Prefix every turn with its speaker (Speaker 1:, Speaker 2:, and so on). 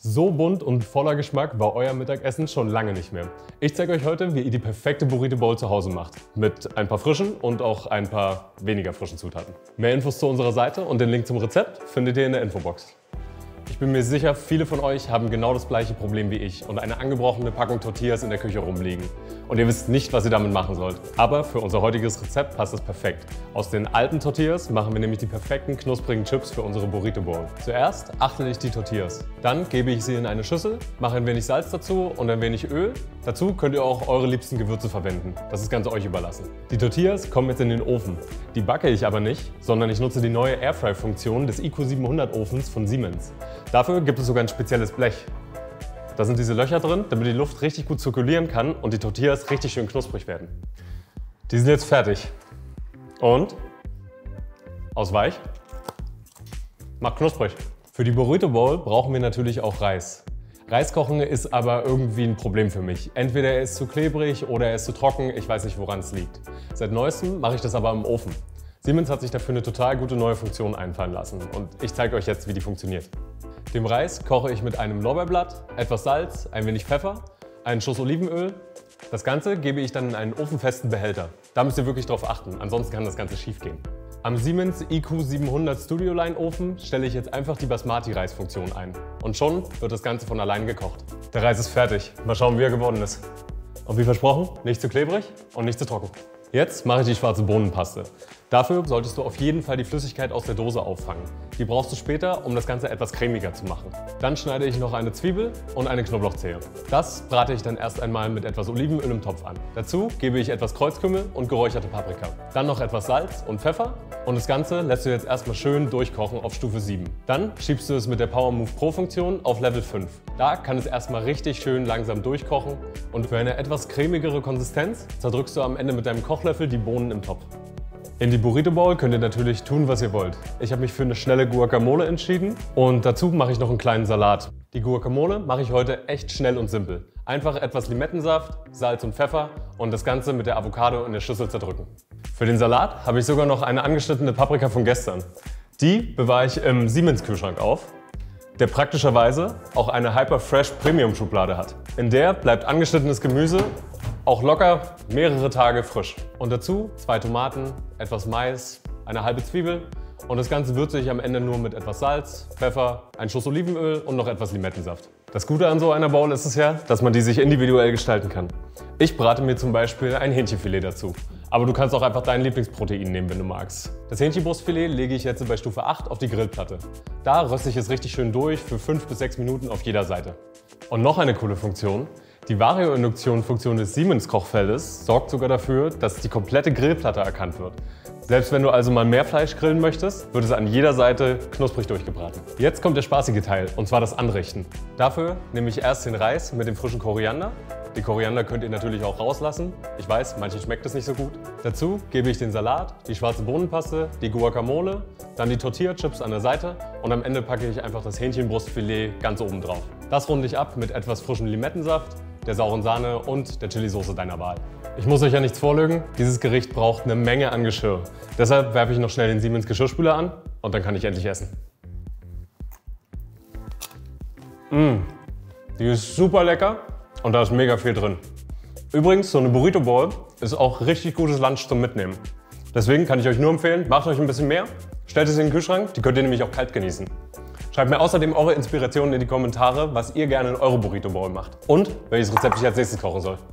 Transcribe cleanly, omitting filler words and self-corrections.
Speaker 1: So bunt und voller Geschmack war euer Mittagessen schon lange nicht mehr. Ich zeige euch heute, wie ihr die perfekte Burrito Bowl zu Hause macht. Mit ein paar frischen und auch ein paar weniger frischen Zutaten. Mehr Infos zu unserer Seite und den Link zum Rezept findet ihr in der Infobox. Ich bin mir sicher, viele von euch haben genau das gleiche Problem wie ich und eine angebrochene Packung Tortillas in der Küche rumliegen. Und ihr wisst nicht, was ihr damit machen sollt. Aber für unser heutiges Rezept passt es perfekt. Aus den alten Tortillas machen wir nämlich die perfekten knusprigen Chips für unsere Burrito Bowl. Zuerst achtel ich die Tortillas. Dann gebe ich sie in eine Schüssel, mache ein wenig Salz dazu und ein wenig Öl. Dazu könnt ihr auch eure liebsten Gewürze verwenden. Das ist ganz euch überlassen. Die Tortillas kommen jetzt in den Ofen. Die backe ich aber nicht, sondern ich nutze die neue Airfry-Funktion des IQ700 Ofens von Siemens. Dafür gibt es sogar ein spezielles Blech. Da sind diese Löcher drin, damit die Luft richtig gut zirkulieren kann und die Tortillas richtig schön knusprig werden. Die sind jetzt fertig. Und aus weich, macht knusprig. Für die Burrito Bowl brauchen wir natürlich auch Reis. Reis kochen ist aber irgendwie ein Problem für mich. Entweder er ist zu klebrig oder er ist zu trocken, ich weiß nicht, woran es liegt. Seit neuestem mache ich das aber im Ofen. Siemens hat sich dafür eine total gute neue Funktion einfallen lassen und ich zeige euch jetzt, wie die funktioniert. Den Reis koche ich mit einem Lorbeerblatt, etwas Salz, ein wenig Pfeffer, einen Schuss Olivenöl. Das Ganze gebe ich dann in einen ofenfesten Behälter. Da müsst ihr wirklich drauf achten, ansonsten kann das Ganze schief gehen. Am Siemens IQ700 Studio Line Ofen stelle ich jetzt einfach die Basmati-Reis-Funktion ein. Und schon wird das Ganze von allein gekocht. Der Reis ist fertig. Mal schauen, wie er geworden ist. Und wie versprochen, nicht zu klebrig und nicht zu trocken. Jetzt mache ich die schwarze Bohnenpaste. Dafür solltest du auf jeden Fall die Flüssigkeit aus der Dose auffangen. Die brauchst du später, um das Ganze etwas cremiger zu machen. Dann schneide ich noch eine Zwiebel und eine Knoblauchzehe. Das brate ich dann erst einmal mit etwas Olivenöl im Topf an. Dazu gebe ich etwas Kreuzkümmel und geräucherte Paprika. Dann noch etwas Salz und Pfeffer und das Ganze lässt du jetzt erstmal schön durchkochen auf Stufe 7. Dann schiebst du es mit der Power Move Pro Funktion auf Level 5. Da kann es erstmal richtig schön langsam durchkochen und für eine etwas cremigere Konsistenz zerdrückst du am Ende mit deinem Kochlöffel die Bohnen im Topf. In die Burrito Bowl könnt ihr natürlich tun, was ihr wollt. Ich habe mich für eine schnelle Guacamole entschieden und dazu mache ich noch einen kleinen Salat. Die Guacamole mache ich heute echt schnell und simpel. Einfach etwas Limettensaft, Salz und Pfeffer und das Ganze mit der Avocado in der Schüssel zerdrücken. Für den Salat habe ich sogar noch eine angeschnittene Paprika von gestern. Die bewahre ich im Siemens-Kühlschrank auf, der praktischerweise auch eine Hyper Fresh Premium Schublade hat. In der bleibt angeschnittenes Gemüse auch locker mehrere Tage frisch. Und dazu 2 Tomaten, etwas Mais, eine halbe Zwiebel und das Ganze würze ich am Ende nur mit etwas Salz, Pfeffer, ein Schuss Olivenöl und noch etwas Limettensaft. Das Gute an so einer Bowl ist es ja, dass man die sich individuell gestalten kann. Ich brate mir zum Beispiel ein Hähnchenfilet dazu. Aber du kannst auch einfach dein Lieblingsprotein nehmen, wenn du magst. Das Hähnchenbrustfilet lege ich jetzt bei Stufe 8 auf die Grillplatte. Da röste ich es richtig schön durch für 5 bis 6 Minuten auf jeder Seite. Und noch eine coole Funktion. Die Vario-Induktion-Funktion des Siemens-Kochfeldes sorgt sogar dafür, dass die komplette Grillplatte erkannt wird. Selbst wenn du also mal mehr Fleisch grillen möchtest, wird es an jeder Seite knusprig durchgebraten. Jetzt kommt der spaßige Teil, und zwar das Anrichten. Dafür nehme ich erst den Reis mit dem frischen Koriander. Die Koriander könnt ihr natürlich auch rauslassen. Ich weiß, manchen schmeckt es nicht so gut. Dazu gebe ich den Salat, die schwarze Bohnenpaste, die Guacamole, dann die Tortilla-Chips an der Seite und am Ende packe ich einfach das Hähnchenbrustfilet ganz oben drauf. Das runde ich ab mit etwas frischem Limettensaft, der sauren Sahne und der Chilisauce deiner Wahl. Ich muss euch ja nichts vorlügen, dieses Gericht braucht eine Menge an Geschirr. Deshalb werfe ich noch schnell den Siemens Geschirrspüler an und dann kann ich endlich essen. Die ist super lecker und da ist mega viel drin. Übrigens, so eine Burrito Bowl ist auch richtig gutes Lunch zum Mitnehmen. Deswegen kann ich euch nur empfehlen, macht euch ein bisschen mehr, stellt es in den Kühlschrank, die könnt ihr nämlich auch kalt genießen. Schreibt mir außerdem eure Inspirationen in die Kommentare, was ihr gerne in eure Burrito Bowl macht und welches Rezept ich als nächstes kochen soll.